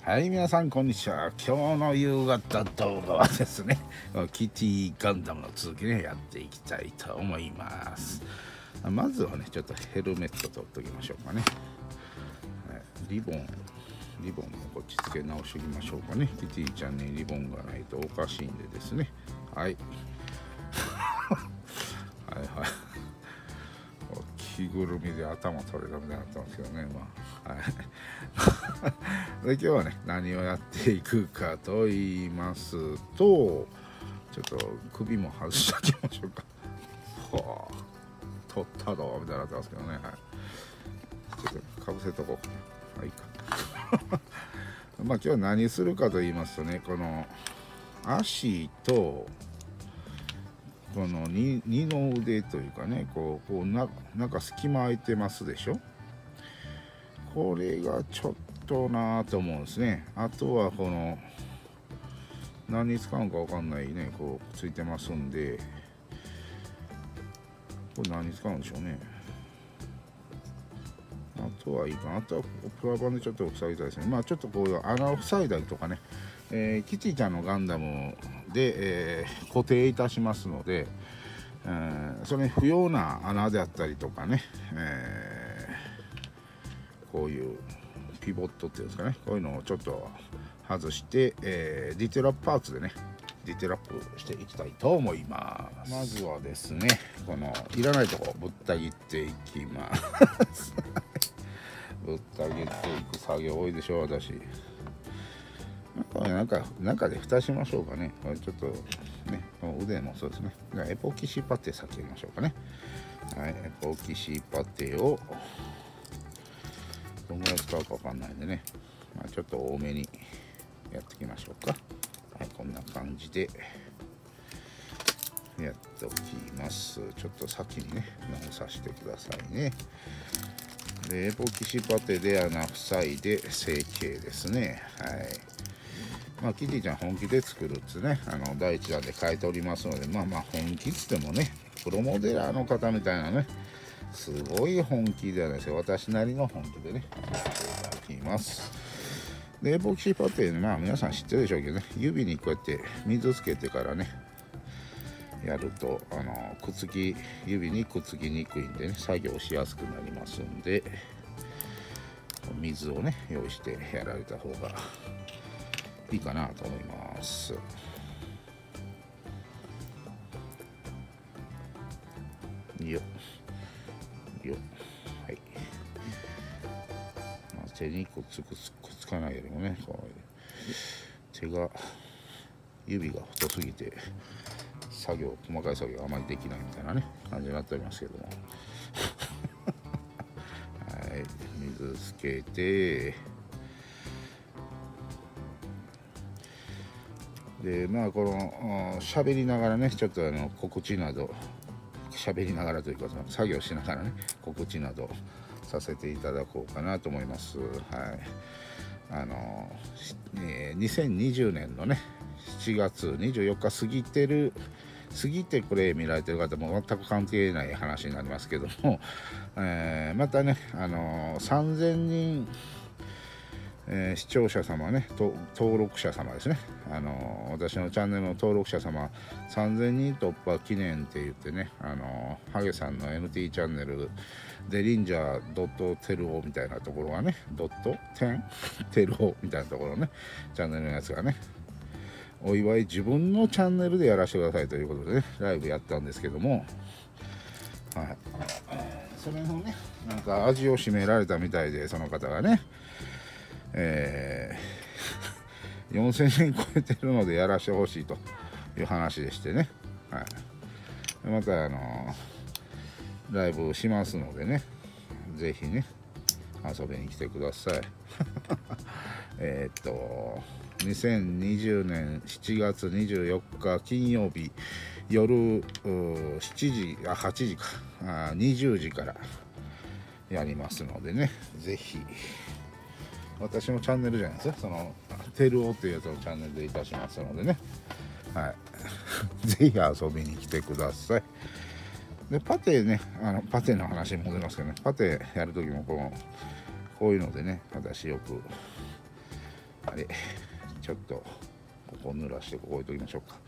はい、皆さんこんにちは。今日の夕方動画はですね、キティガンダムの続きね、やっていきたいと思います。まずはね、ちょっとヘルメット取っておきましょうかね。リボンもこっち付け直しておきましょうかね。キティちゃんにリボンがないとおかしいんでですね。はい。はいはい。着ぐるみで頭取れたみたいになってますけどね。はい。で今日はね、何をやっていくかと言いますと、ちょっと首も外しておきましょうか。はあ、取ったどみたいになってますけどね。はい。ちょっとかぶせとこうかな。はいか。まあ今日は何するかと言いますとね、この足とこの二の腕というかね、こうなんか隙間空いてますでしょ。これがちょっとなぁと思うんですね。あとはこの何に使うかわかんないね、こうついてますんで、これ何に使うんでしょうね。あとはいいかな。あとはプラ板でちょっと塞ぎたいですね。まあちょっとこういう穴を塞いだりとかね、キティちゃんのガンダムで、固定いたしますので、それに不要な穴であったりとかね、こういうピボットっていうんですかね、こういうのをちょっと外して、ディテールアップパーツでね、ディテールアップしていきたいと思います。まずはですね、このいらないところぶった切っていきますぶった切っていく作業多いでしょ私。なんかで蓋しましょうかね。これちょっとね、腕もそうですね。じゃあエポキシパテ先やりましょうかね。はい、エポキシパテをどんぐらい使うかわかんないんでね、まあ、ちょっと多めにやっていきましょうか。はい、こんな感じでやっておきます。ちょっと先にね直させてくださいね。でエポキシパテで穴塞いで成形ですね。はい。まあキティちゃん本気で作るっつね、第一弾で書いておりますので、まあ本気っつってもね、プロモデラーの方みたいなね、すごい本気ではないですよ。私なりの本気でね、やっていただきます。でエポキシパテね、まあ皆さん知ってるでしょうけどね、指にこうやって水つけてからねやると指にくっつきにくいんでね、作業しやすくなりますんで、水をね用意してやられた方がいいかなと思います。よよ、はい。まあ、手にくっつかないよりもね、こう指が太すぎて細かい作業があまりできないみたいなね感じになっておりますけどもはい、水つけて、でまあこの喋りながらね、ちょっと告知など喋りながらというか作業しながらね告知などさせていただこうかなと思います。はい。2020年のね7月24日過ぎてこれ見られてる方も全く関係ない話になりますけども、またね3000人視聴者様ね、登録者様ですね、私のチャンネルの登録者様3000人突破記念って言ってね、ハゲさんの NT チャンネルでリンジャーテルオみたいなところがね、テルオみたいなところね、チャンネルのやつがね、お祝い自分のチャンネルでやらせてくださいということでね、ライブやったんですけども、はい、それのねなんか味を占められたみたいで、その方がね4000人超えてるのでやらしてほしいという話でしてね、はい、またライブしますのでね、ぜひね遊びに来てください2020年7月24日金曜日夜8時か20時からやりますのでね、ぜひ私のチャンネルじゃないですよ、そのテルオっていうやつのチャンネルでいたしますのでね、はいぜひ遊びに来てください。でパテね、パテの話に戻りますけどね、パテやるときもこういうのでね、私よくあれちょっとここ濡らしてここ置いときましょうか。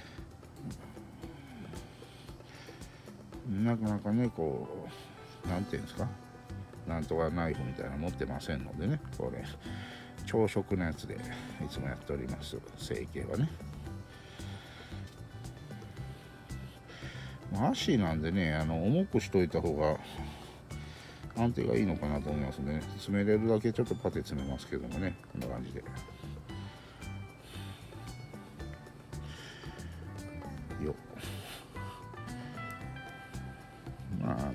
なかなかねこうなんていうんですか、なんとかナイフみたいなの持ってませんのでね、これ朝食のやつでいつもやっております、成形はね。足なんでね、重くしといた方が安定がいいのかなと思いますね。詰めれるだけちょっとパテ詰めますけどもね、こんな感じで。よまあ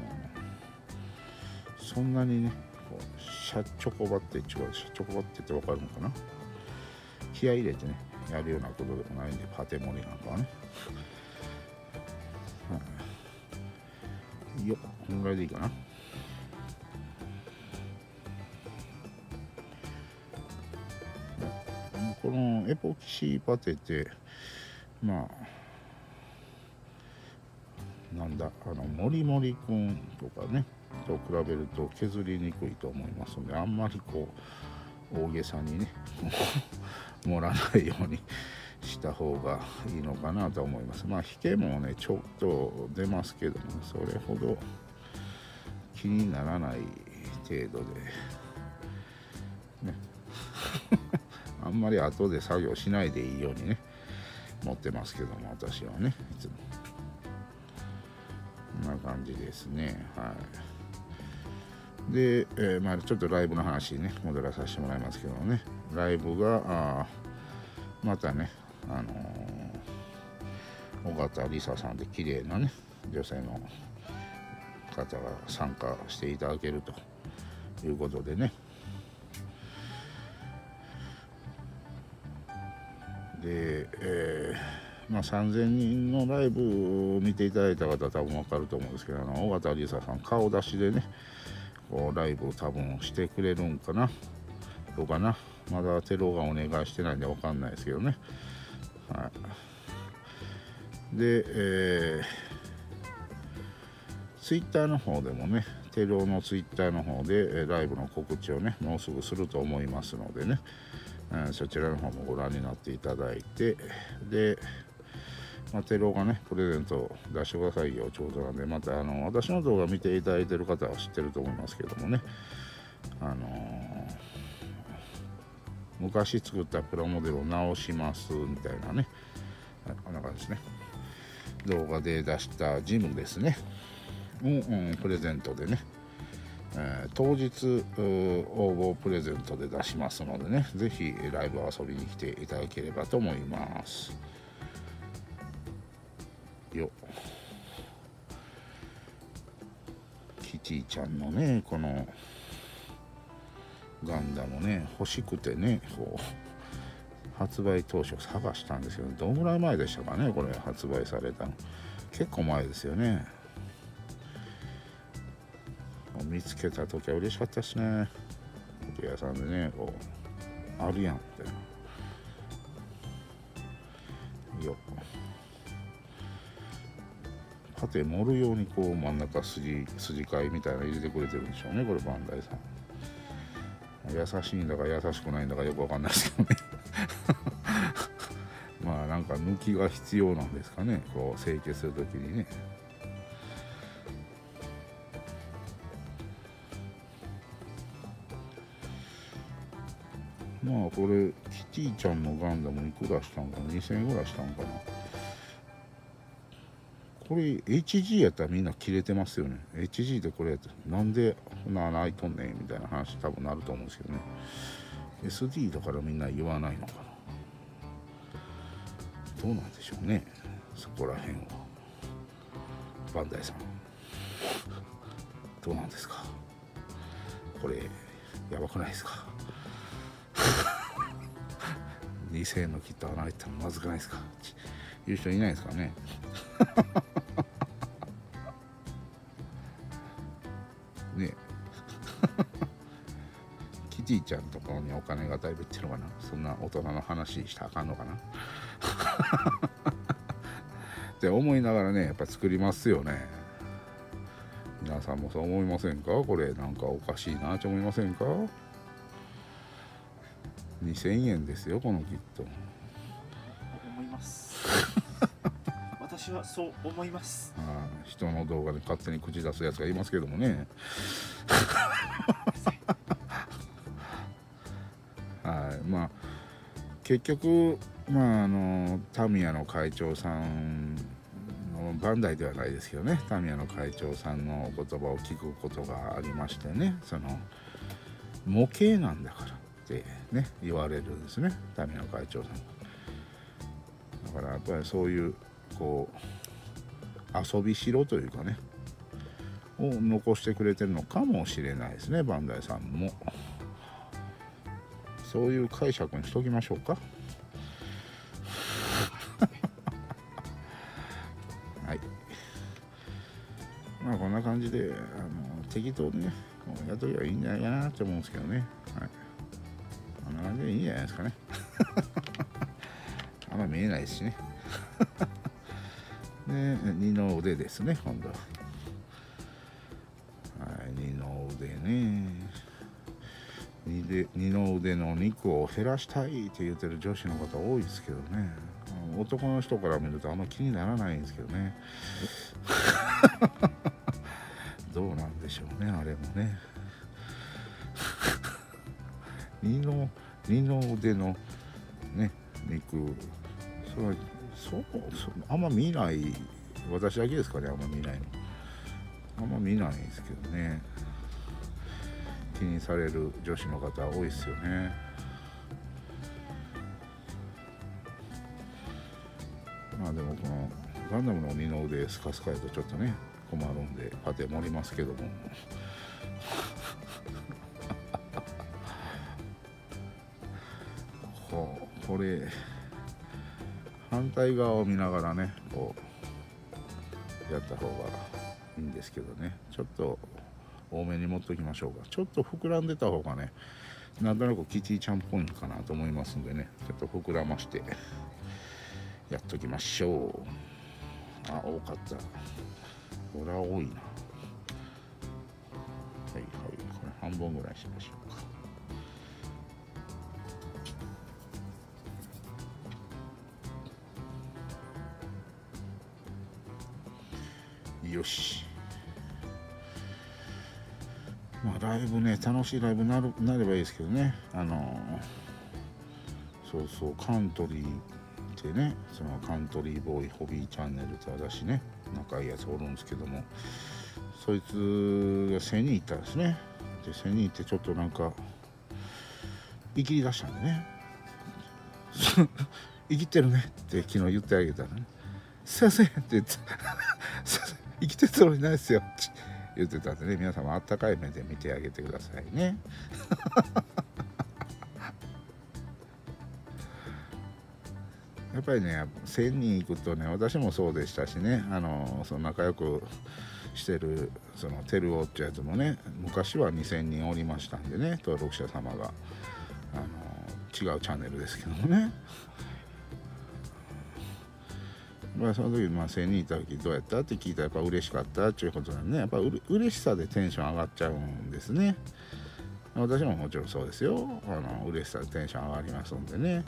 そんなにねこうシャチョコバってシャチョコバってって分かるのかな、気合い入れてねやるようなことでもないんで、パテ盛りなんかはね、よっこのぐらいでいいかな。このエポキシパテってまあなんだもりもりくんとかねと比べると削りにくいと思いますので、あんまりこう大げさにね盛らないようにした方がいいのかなと思います。まあ引けもねちょっと出ますけども、それほど気にならない程度でねあんまり後で作業しないでいいようにね持ってますけども、私はねいつもこんな感じですね。はい。で、まあちょっとライブの話にね戻らさせてもらいますけどね、ライブがまたね尾形梨沙さんで綺麗なね女性の方が参加していただけるということでね、で、まあ、3000人のライブを見ていただいた方は多分分かると思うんですけど、尾形梨沙さん顔出しでねこうライブを多分してくれるんかなどうかな、まだテロがお願いしてないんで分かんないですけどね。はい、で、ツイッターの方でもね、テロのツイッターの方でライブの告知をねもうすぐすると思いますのでね、そちらの方もご覧になっていただいて、で、まあ、テロがねプレゼントを出してくださいよちょうどなんで、また私の動画見ていただいてる方は知ってると思いますけどもね、昔作ったプラモデルを直しますみたいなね、こんな感じですね。動画で出したジムですね、プレゼントでね、当日応募プレゼントで出しますのでね、ぜひライブ遊びに来ていただければと思います。よキティちゃんのねこのガンダムね欲しくてねこう発売当初探したんですけど、どのぐらい前でしたかねこれ発売されたの。結構前ですよね。見つけた時は嬉しかったですね。時計屋さんでねこうあるやんみたいな。よパテ盛るようにこう真ん中筋替えみたいなの入れてくれてるんでしょうね、これバンダイさん。優しいんだか優しくないんだかよくわかんないですけどねまあなんか抜きが必要なんですかね、こう成形するときにね。まあこれキティちゃんのガンダムいくらしたんかな、2000円ぐらいしたんかな。これ HG やったらみんな切れてますよね。 HG でこれやったらなんでこんな穴開いとんねんみたいな話多分なると思うんですけどね。 SD だからみんな言わないのかな、どうなんでしょうね、そこら辺は。バンダイさんどうなんですか、これやばくないですか2000円の切った穴開いたらまずくないですか、言う人いないですかねねキティちゃんとかにお金がだいぶいってるのかな、そんな大人の話したらあかんのかなって思いながらねやっぱ作りますよね。皆さんもそう思いませんか、これなんかおかしいなと思いませんか。 2000円ですよこのキット。 思います私はそう思います。 人の動画で勝手に口出すやつがいますけどもねはい、まあ結局タミヤの会長さんのバンダイではないですけどね、タミヤの会長さんのお言葉を聞くことがありましてね、その模型なんだからってね言われるんですね、タミヤの会長さん。だからやっぱりそういうこう遊びしろというかねを残してくれてるのかもしれないですね、バンダイさんも。そういう解釈にしときましょうかはい、まあこんな感じで適当にねやっとけばいいんじゃないかなって思うんですけどね。はい、こんな感じでいいんじゃないですかねあんま見えないですしねで二の腕ですね、今度は。はい、二の腕ね。二の腕の肉を減らしたいって言ってる女子の方多いですけどね、男の人から見るとあんま気にならないんですけどねどうなんでしょうね、あれもね二の腕のね肉、そうあんま見ない、私だけですかね、あんま見ないの。あんま見ないんですけどね、気にされる女子の方多いですよね。まあでもこのガンダムの二の腕スカスカやとちょっとね困るんでパテ盛りますけどもこれ反対側を見ながらねこうやった方がいいんですけどね、ちょっと多めに持っときましょうか。ちょっと膨らんでた方がねなんとなくキティちゃんっぽいのかなと思いますんでね、ちょっと膨らましてやっときましょう。あ、多かった、これは多いな。はいはい、これ半分ぐらいしましょうか。よし、まあライブね、楽しいライブなればいいですけどね。そうそう、カントリーってね、そのカントリーボーイホビーチャンネルって私ね仲いいやつおるんですけども、そいつが1000人いったんですね。で1000人いってちょっとなんかいきり出したんでね生きてるねって昨日言ってあげたらね、すいませんって言って生きてるつもりないですよって言ってたんでね、皆様あったかい目で見てあげてくださいねやっぱりね1000人行くとね、私もそうでしたしね、その仲良くしてるそのテルオってやつもね、昔は2000人おりましたんでね、登録者様が違うチャンネルですけどもね、まあその時1000人いた時どうやったって聞いたらやっぱ嬉しかったっていうことなんでね、やっぱ嬉しさでテンション上がっちゃうんですね。私ももちろんそうですよ、嬉しさでテンション上がりますんでね。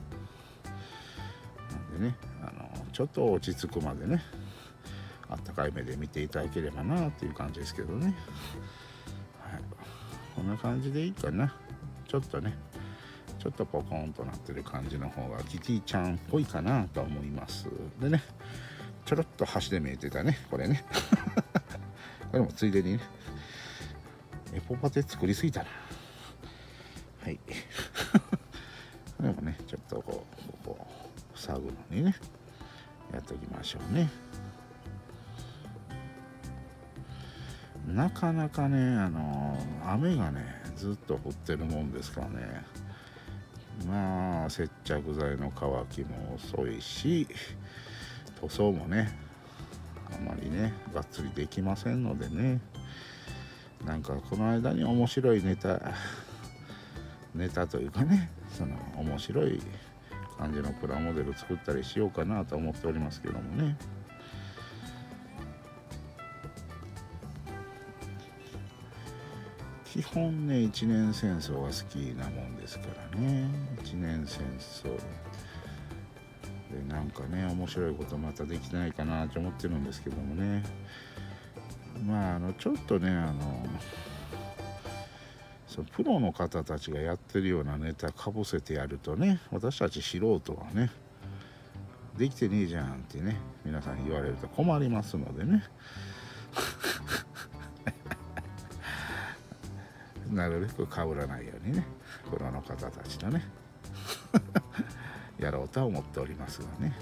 なんでね、ちょっと落ち着くまでねあったかい目で見ていただければなっていう感じですけどね。はい、こんな感じでいいかな。ちょっとねちょっとポコンとなってる感じの方がキティちゃんっぽいかなと思います。でね、ちょろっと端で見えてたねこれねこれもついでにね、エポパテ作りすぎたな。はいこれもねちょっとこう塞ぐのにねやっておきましょうね。なかなかね雨がねずっと降ってるもんですからね、まあ接着剤の乾きも遅いし塗装もねあまりねがっつりできませんのでね、なんかこの間に面白いネタというかね、その面白い感じのプラモデル作ったりしようかなと思っておりますけどもね。 基本ね一年戦争が好きなもんですからね。一年戦争でなんかね面白いことまたできないかなと思ってるんですけどもね。まあちょっとねそのプロの方たちがやってるようなネタかぶせてやるとね、私たち素人はねできてねえじゃんってね皆さん言われると困りますのでねなるべくかぶらないようにねプロの方たちとねやろうとは思っておりますがね。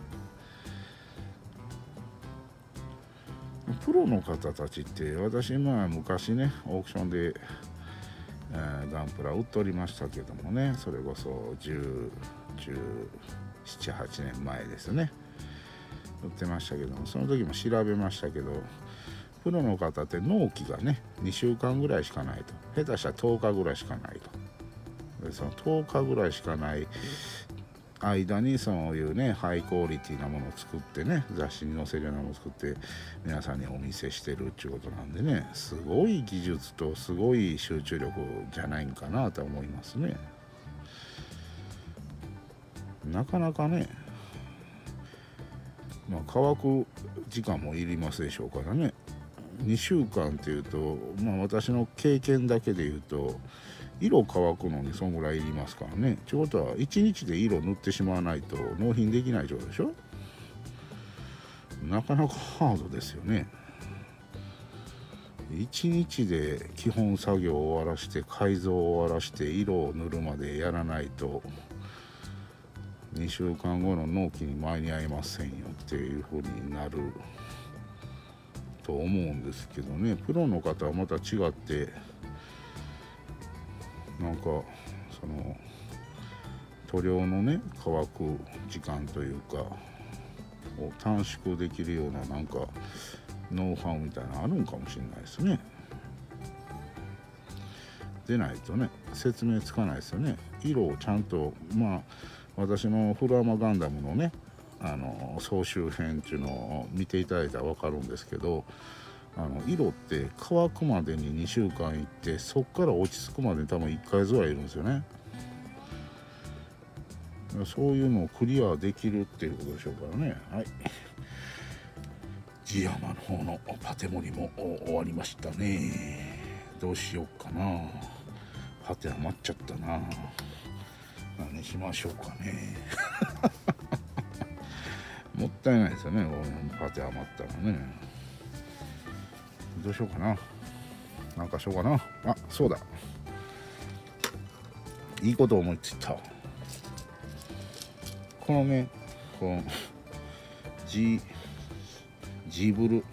プロの方たちって私昔ねオークションで、ガンプラ売っておりましたけどもね、それこそ17、8年前ですね売ってましたけども、その時も調べましたけど、プロの方って納期がね2週間ぐらいしかないと、下手したら10日ぐらいしかないと。でその10日ぐらいしかない間にそういうねハイクオリティなものを作ってね、雑誌に載せるようなものを作って皆さんにお見せしてるっていうことなんでね、すごい技術とすごい集中力じゃないんかなと思いますね。なかなかね、乾く時間もいりますでしょうからね。2週間っていうと、私の経験だけで言うと色乾くのにそんぐらいいりますからね。ということは1日で色塗ってしまわないと納品できない状態でしょ。なかなかハードですよね。1日で基本作業を終わらして改造を終わらして色を塗るまでやらないと2週間後の納期に間に合いませんよっていう風になると思うんですけどね。プロの方はまた違ってなんかその塗料のね乾く時間というかを短縮できるようななんかノウハウみたいなのあるんかもしれないですね。でないとね説明つかないですよね。色をちゃんと私のフルアマガンダムのね総集編っていうのを見ていただいたら分かるんですけど、色って乾くまでに2週間いってそこから落ち着くまでに多分1ヶ月ぐらいいるんですよね。そういうのをクリアできるっていうことでしょうからね。はい、ジヤマの方のパテ盛りも終わりましたね。どうしようかな。パテ余っちゃったな。何しましょうかねもったいないですよね、パテ余ったらね。どうしようかな。なんかしようかな。あ、そうだ、いいこと思いついた。このね、このジブル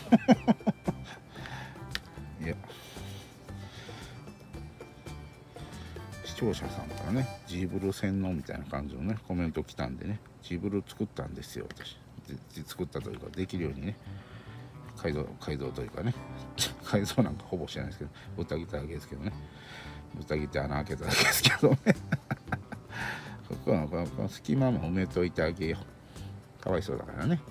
いや視聴者さんからねジブル洗脳みたいな感じのねコメント来たんでね、ジブル作ったんですよ私。作ったというかできるようにね改造というかね改造なんかほぼしてないですけど、豚切っただけですけどね、豚切って穴開けただけですけどねここはこの隙間も埋めといてあげよう。かわいそうだからね。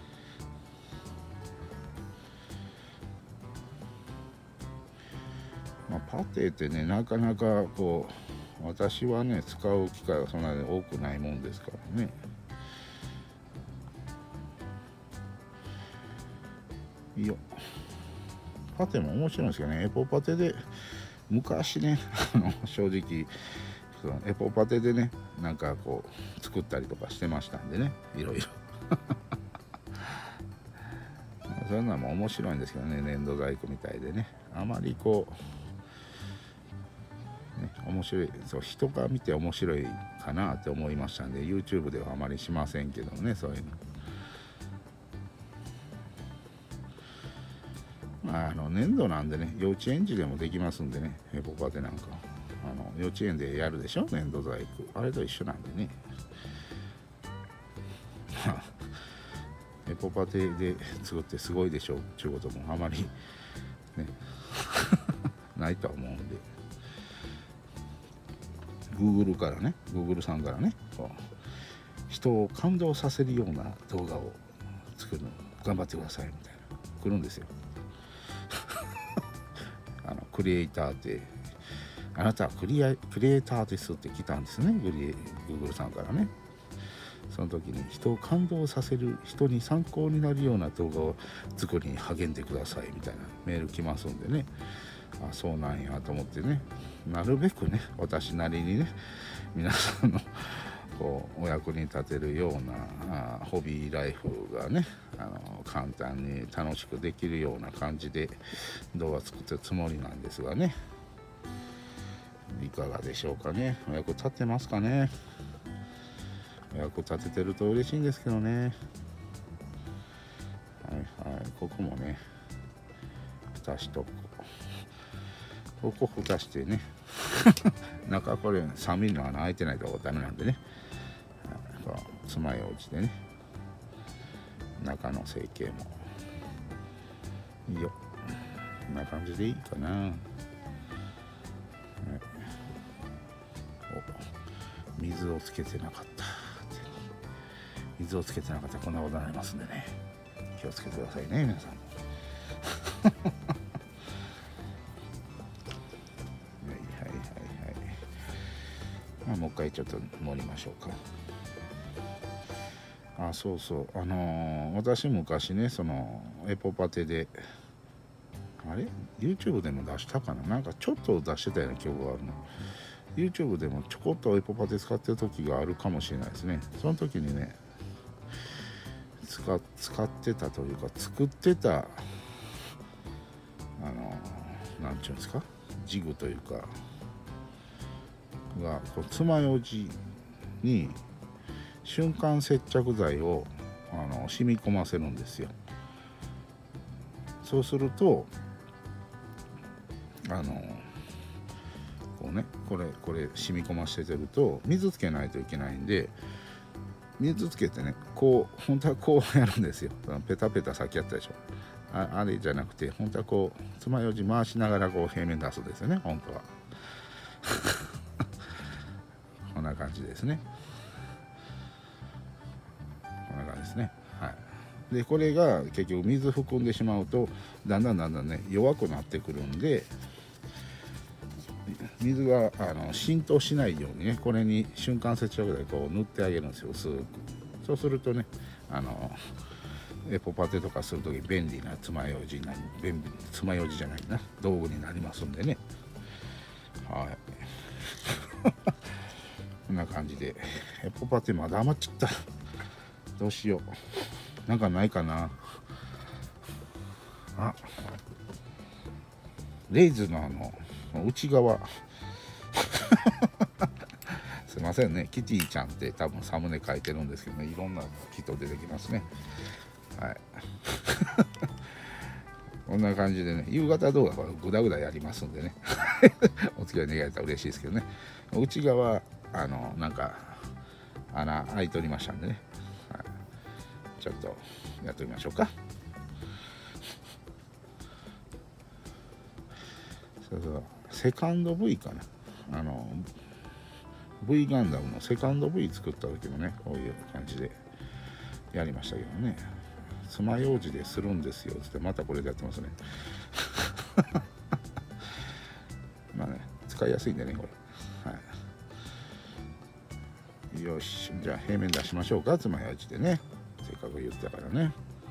パテってねなかなかこう私はね使う機会がそんなに多くないもんですからね。いいよ、パテも面白いんですけどね。エポパテで昔ね正直そのエポパテでねなんかこう作ったりとかしてましたんでね、いろいろそういうのも面白いんですけどね、粘土細工みたいでね、あまりこう、ね、面白い、そう人が見て面白いかなって思いましたんで YouTube ではあまりしませんけどね、そういうの。粘土なんでね幼稚園児でもできますんでね、エポパテなんか幼稚園でやるでしょ、粘土細工、あれと一緒なんでねエポパテで作ってすごいでしょっていうこともあまりねないとは思うんで、 Google からね Google さんからね人を感動させるような動画を作るの頑張ってくださいみたいな来るんですよクリエイターってあなたはクリエイターですって来たんですね、Google さんからね。その時に人を感動させる、人に参考になるような動画を作りに励んでくださいみたいなメール来ますんでね、あ、そうなんやと思ってね、なるべくね私なりにね皆さんのこうお役に立てるようなホビーライフがね簡単に楽しくできるような感じで動画作ってるつもりなんですがね、いかがでしょうかね。お役立ってますかね。お役立ててると嬉しいんですけどね。はいはい、ここもね蓋しとここ蓋してね中これ3ミリの穴開いてないとダメなんでね、爪楊枝でね中の成形もいいよ、こんな感じでいいかな。はい、お、水をつけてなかった、水をつけてなかったらこんなことになりますんでね、気をつけてくださいね皆さんもまあ、もう一回ちょっと盛りましょうか。あ、そうそう、私昔ねそのエポパテであれ YouTube でも出したかな、なんかちょっと出してたような記憶があるの。 YouTube でもちょこっとエポパテ使ってる時があるかもしれないですね。その時にね使ってたというか作ってたなんていうんですか、ジグというかがこう爪楊枝に瞬間接着剤を染み込ませるんですよ。そうするとこうねこれ染み込ませてると水つけないといけないんで、水つけてねこう本当はこうやるんですよ。ペタペタさっきやったでしょ、あれじゃなくて本当はこう爪楊枝回しながらこう平面出すんですよね本当はこんな感じですね。こんな感じですね。はい。でこれが結局水含んでしまうとだんだんね弱くなってくるんで、水が浸透しないようにねこれに瞬間接着剤こう塗ってあげるんですよ、薄く。そうするとねエポパテとかするとき便利な爪楊枝になり、爪楊枝じゃないな道具になりますんでね。はいこんな感じでエポパテまだ余っちゃった。どうしよう、なんかないかな。あ、レイズの内側すいませんね、キティちゃんって多分サムネ書いてるんですけどね、いろんな人出てきますね。はいこんな感じでね、夕方動画はグダグダやりますんでねお付き合い願えたら嬉しいですけどね。内側なんか穴開いておりましたんでね、はい、ちょっとやってみましょうか。そうそう、セカンド V かな、V ガンダムのセカンド V 作った時もねこういう感じでやりましたけどね、爪楊枝でするんですよつってまたこれでやってますねまあね使いやすいんでねこれ、はい、よし、じゃあ平面出しましょうか、爪楊枝でね、せっかく言ったからね。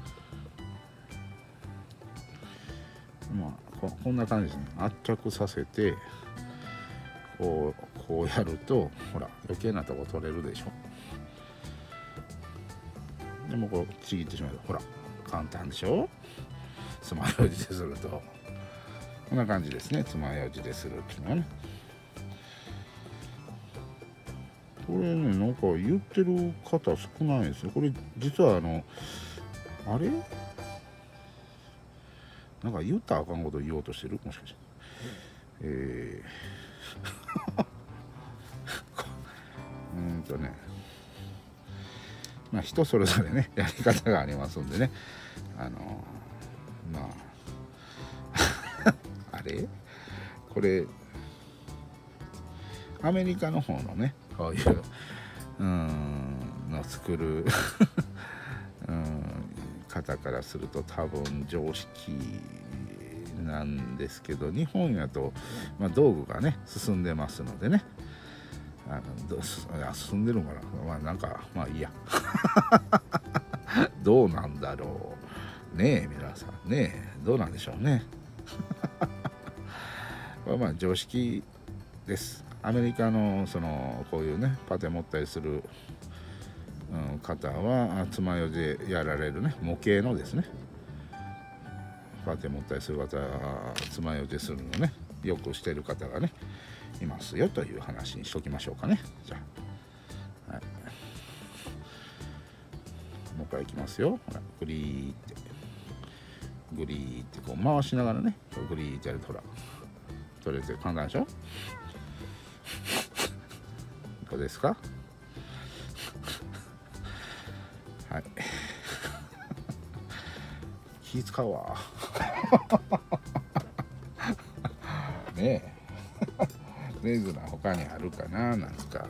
まあこんな感じですね。圧着させてこうやるとほら余計なとこ取れるでしょ。でもこうちぎってしまうとほら簡単でしょ、爪楊枝ですると。こんな感じですね、爪楊枝でするっていうのはね。これねなんか言ってる方少ないですよ。これ実はあれなんか言ったらあかんこと言おうとしてる、もしかしてね、まあ人それぞれねやり方がありますんでね、まああれこれアメリカの方のねこういうの作る方からすると多分常識なんですけど、日本やと、道具がね進んでますのでね、進んでるのかな、なんかいいやどうなんだろうね、皆さんね、どうなんでしょうね常識です。アメリカのこういうねパテ持ったりする、方は爪楊枝でやられるね模型のですね、パテ持ったりする方は爪楊枝するのねよくしてる方がねいますよという話にしときましょうかね。じゃあ、はい、もう一回いきますよ。ほらグリーってこう回しながらねグリーってやるとほら取れて簡単でしょ。どうですか。はい気使うわねえレーズナー他にあるかな、なんか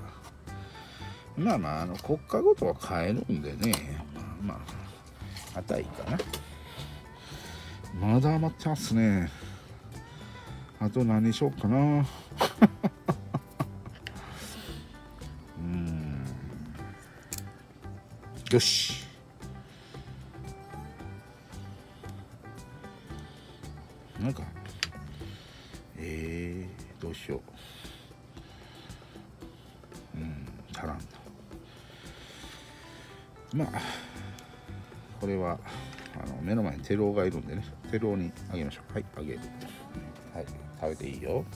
国家ごとは買えるんでね、あたいかな。まだ余ってますね。あと何しようかなよし、なんかどうしよう、足らんと。これは目の前にテロがいるんでね、テロにあげましょう。はい、あげる。はい、食べていいよ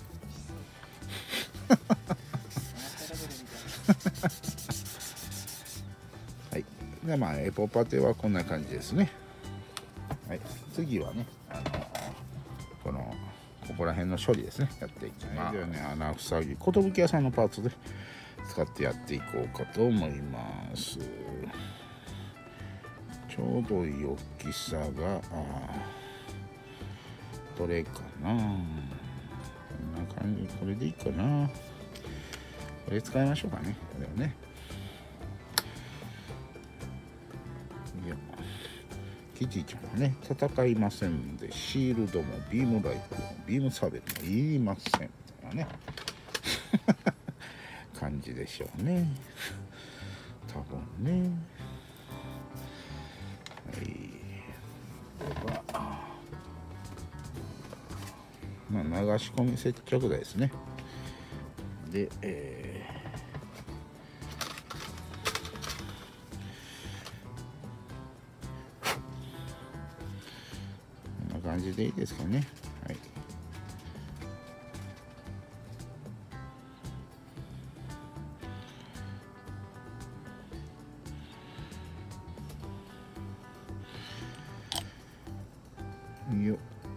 はい、でエポパテはこんな感じですね。はい、次はねここら辺の処理ですね、やっていきます。ではね、穴塞ぎ寿屋さんのパーツで使ってやっていこうかと思います。ちょうどいい大きさがどれかな、こんな感じ。これでいいかな。これ使いましょうかね。これをね、キティちゃんはね戦いませんで、シールドもビームライフルもビームサーベルもいりませんみたいなね感じでしょうね、多分ね。はい、では流し込み接着剤ですね。で、こんな感じでいいですかね。はい、よっ、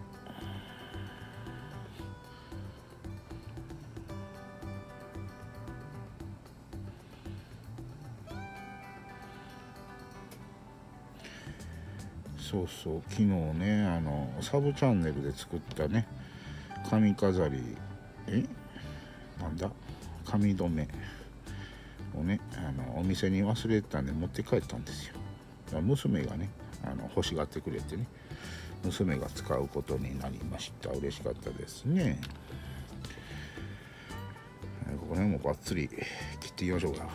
そうそう、昨日ねサブチャンネルで作ったね髪飾り、なんだ髪留めをねお店に忘れてたんで持って帰ったんですよ。娘がね欲しがってくれてね、娘が使うことになりました。嬉しかったですね。ここら辺もバッツリ切っていきましょうか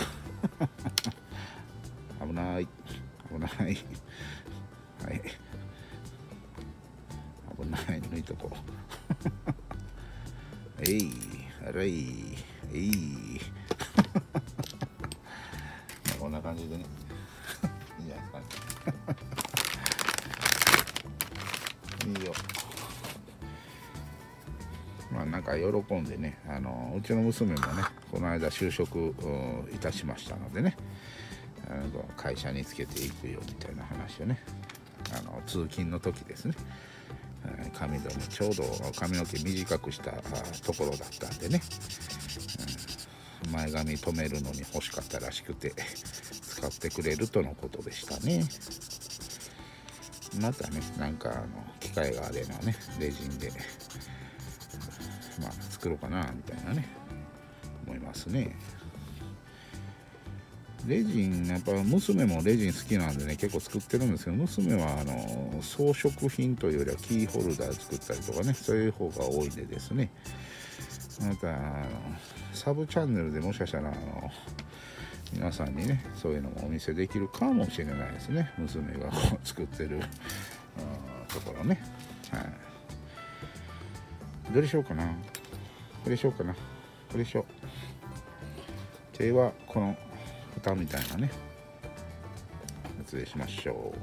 危ない危ないはい、危ない、抜いとこうあらいこんな感じでねいいんじゃないですかねいいよ。なんか喜んでね、うちの娘もねこの間就職いたしましたのでね、会社につけていくよみたいな話をね、通勤の時ですね、髪留めちょうど髪の毛短くしたところだったんでね、前髪留めるのに欲しかったらしくて使ってくれるとのことでしたね。またね、なんか機会があればねレジンで作ろうかなみたいなね思いますね。 レジンやっぱ娘もレジン好きなんでね結構作ってるんですけど、娘は装飾品というよりはキーホルダー作ったりとかね、そういう方が多いでですね、またサブチャンネルでもしかしたら皆さんにねそういうのもお見せできるかもしれないですね、娘がこう作ってるところね。はい、どれしようかな、これしようかな、これしよう。手はこの蓋みたいなねやつでしましょ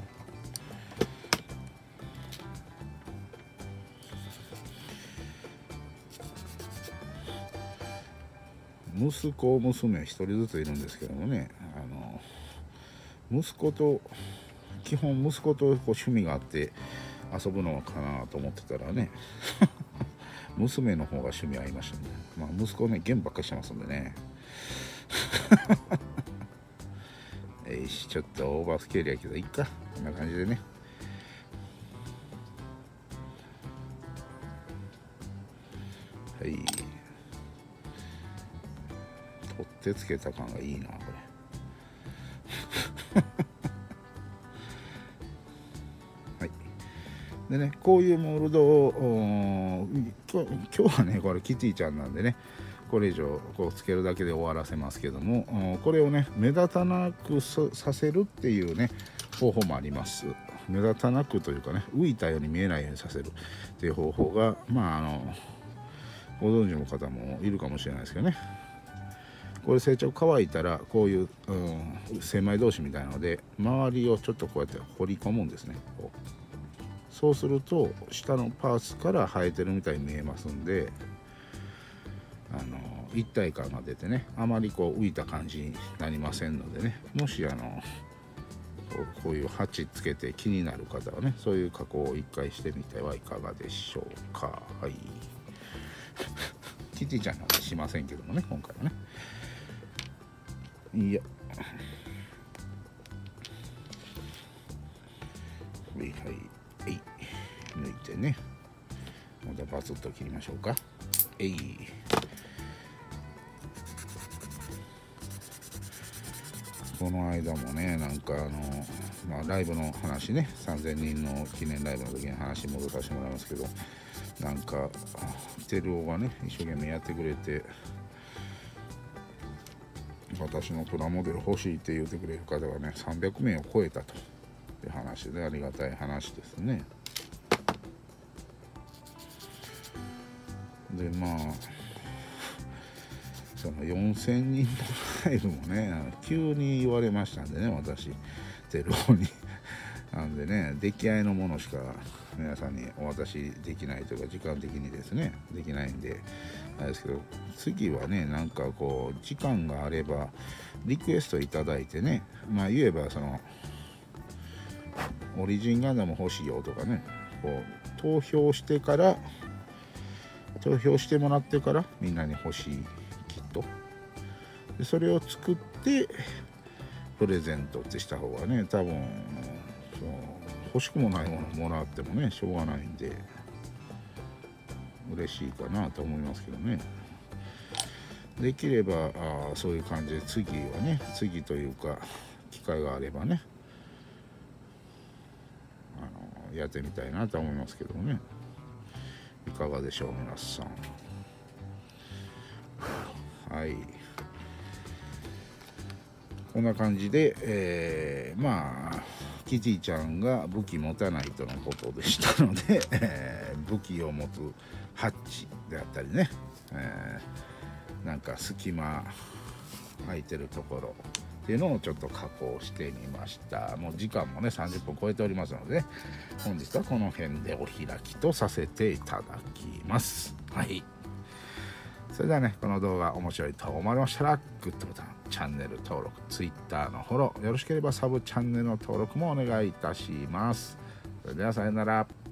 う。息子娘一人ずついるんですけどもね、息子と基本息子とこう趣味があって遊ぶのかなと思ってたらね娘の方が趣味合いましたね。まあ息子ねゲームばっかりしてますんでねちょっとオーバースケールやけどいいか、こんな感じでね。はい、取ってつけた感がいいなこれはいでね、こういうモールドを今日はねこれキティちゃんなんでねこれ以上こうつけるだけで終わらせますけども、これをね目立たなくさせるっていうね方法もあります。目立たなくというかね浮いたように見えないようにさせるっていう方法がご存知の方もいるかもしれないですけどね、これ成長乾いたらこういう、精米同士みたいなので周りをちょっとこうやって掘り込むんですね。そうすると下のパーツから生えてるみたいに見えますんで、一体感が出てねあまりこう浮いた感じになりませんのでね、もしこういう鉢つけて気になる方はねそういう加工を一回してみてはいかがでしょうか。はいキティちゃんなんてしませんけどもね今回はね。いやはいはいはい、抜いてねまたバツッと切りましょうか。この間もねなんかライブの話ね3000人の記念ライブの時に話戻させてもらいますけど、なんかテルオがね一生懸命やってくれて私のプラモデル欲しいって言ってくれる方がね300名を超えたという話でありがたい話ですね。でまあその4000人のライブもね急に言われましたんでね私テルオになんでね出来合いのものしか皆さんにお渡しできないというか時間的にですねできないんであれですけど、次はねなんかこう時間があればリクエストいただいてね、まあ言えばそのオリジンガンダム欲しいよとかねこう投票してもらってからみんなに欲しいキットでそれを作ってプレゼントってした方がね多分欲しくもないものもらってもねしょうがないんで嬉しいかなと思いますけどね。できればそういう感じで次というか機会があればねやってみたいなと思いますけどね。いかがでしょう皆さん。はいこんな感じで、まあキティちゃんが武器持たないとのことでしたので、武器を持つハッチであったりね、なんか隙間空いてるところっていうのをちょっと加工してみました。もう時間もね30分超えておりますので、ね、本日はこの辺でお開きとさせていただきます。はいそれではねこの動画面白いと思われましたらグッドボタンチャンネル登録 Twitter のフォローよろしければサブチャンネルの登録もお願いいたします。それではさよなら。